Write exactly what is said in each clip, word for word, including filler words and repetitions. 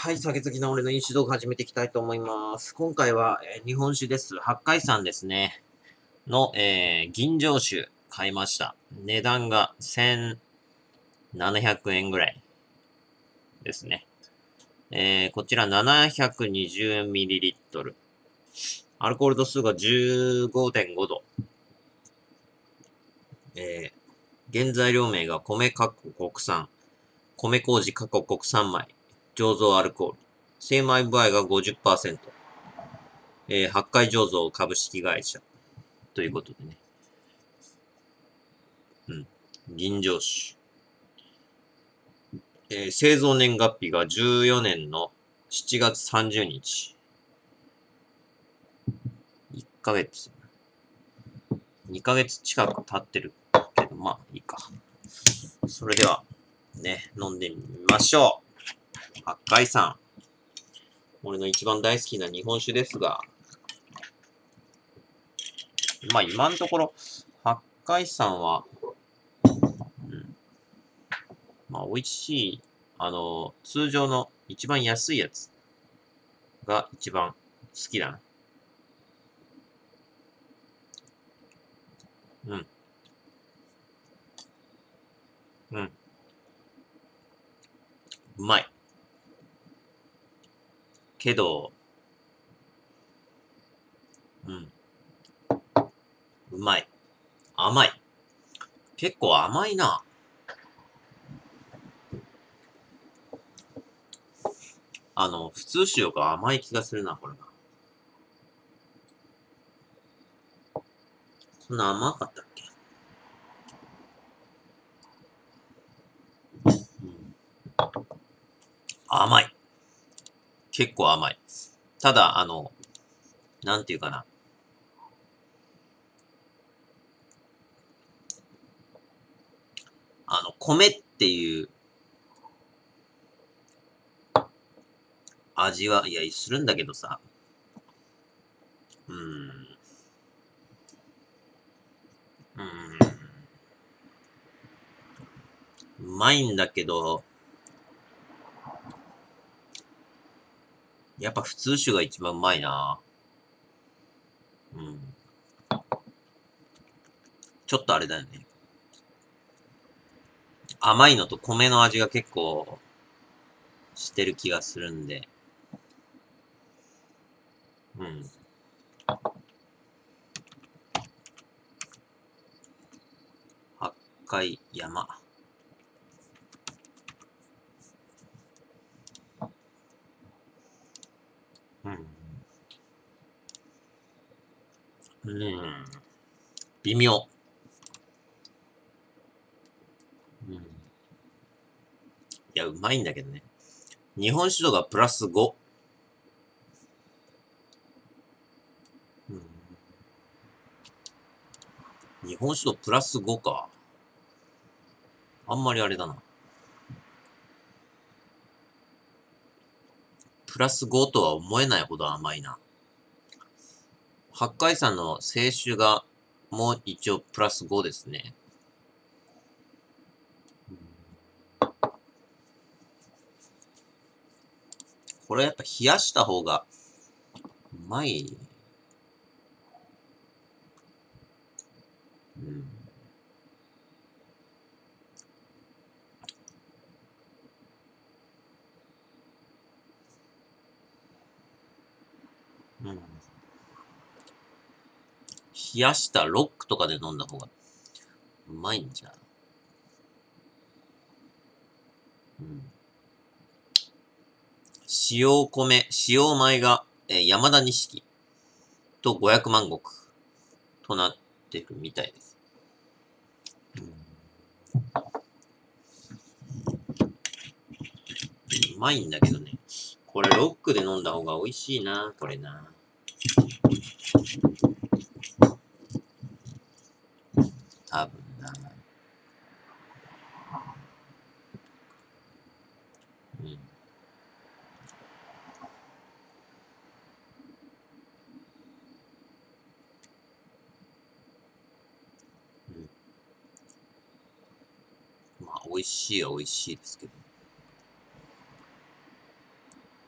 はい、酒好きな俺の飲酒動画始めていきたいと思います。今回は、えー日本酒です。八海山ですね。の、えー、吟醸酒買いました。値段がせんななひゃくえんぐらいですね。えー、こちら ななひゃくにじゅうミリリットル。アルコール度数が じゅうごてんご 度。えー、原材料名が米かっこ国産。米麹かっこ国産米。醸造アルコール。精米部合が ごじゅっパーセント。えー、八海醸造株式会社。ということでね。うん。吟醸酒。えー製造年月日がじゅうよねんのしちがつさんじゅうにち。いっかげつ。にかげつ近く経ってるけど、まあいいか。それでは、ね、飲んでみましょう。八海山。俺の一番大好きな日本酒ですが、まあ今のところ、八海山は、うん、まあ美味しい、あの、通常の一番安いやつが一番好きだな。うん。うん。うまい。けど、うん。うまい。甘い。結構甘いな。あの、普通酒より甘い気がするな、これが。そんな甘かったっけ？うん、甘い。結構甘い。ただ、あの、なんていうかな。あの、米っていう味は、いや、するんだけどさ。うーん。うーん。うまいんだけど、やっぱ普通酒が一番うまいな。うん。ちょっとあれだよね。甘いのと米の味が結構してる気がするんで。うん。八海山。うん。うん。微妙。うん。いや、うまいんだけどね。日本酒度がプラスご。うん。日本酒度プラスごか。あんまりあれだな。プラスごとは思えないほど甘いな。八海山の清酒がもう一応プラスごですね。これやっぱ冷やした方がうまい。うん。うん。冷やしたロックとかで飲んだ方がうまいんじゃん。うん。使用米、使用米が、えー山田錦とごひゃくまん石となってるみたいです。うん。うまいんだけどね。これロックで飲んだ方が美味しいな、これな。多分な。うん。うん。まあ、美味しいは美味しいですけど。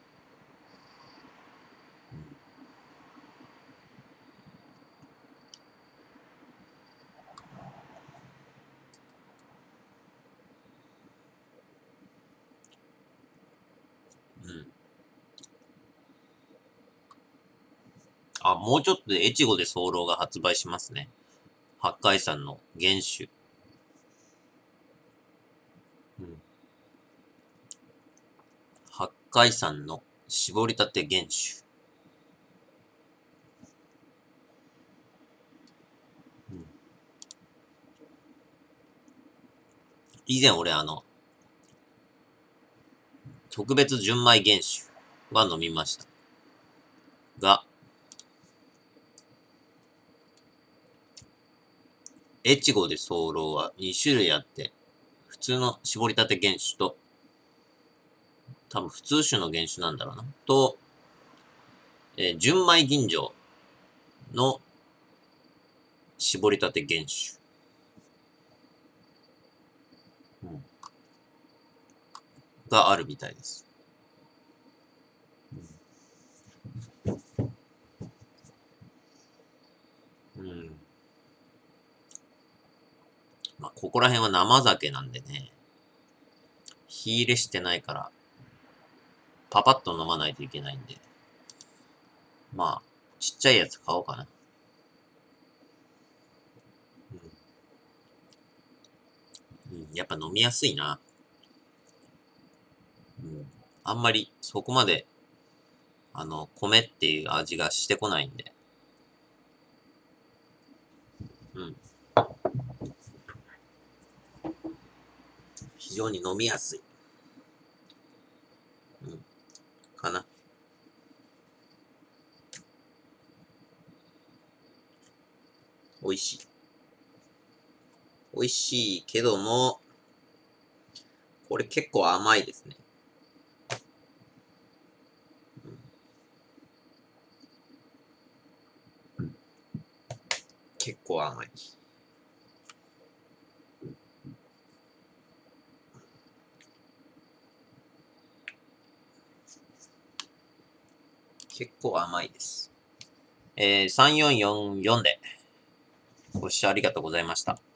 うん。あ、もうちょっとで越後で早漏が発売しますね。八海山の原酒。うん。八海山の絞りたて原酒。うん。以前俺あの、特別純米原酒は飲みました。が、越後で早漏はに種類あって、普通の絞りたて原酒と、多分普通種の原酒なんだろうな。と、えー純米吟醸の絞りたて原酒。うん、があるみたいです。うん。まあ、ここら辺は生酒なんでね。火入れしてないから、パパッと飲まないといけないんで。まあ、ちっちゃいやつ買おうかな。うん。うん、やっぱ飲みやすいな。うん。あんまりそこまで、あの、米っていう味がしてこないんで。うん。非常に飲みやすい。うん。かな。美味しい。美味しいけども、これ結構甘いですね。うん、結構甘い。結構甘いです。えー、さんよんよんよんでご視聴ありがとうございました。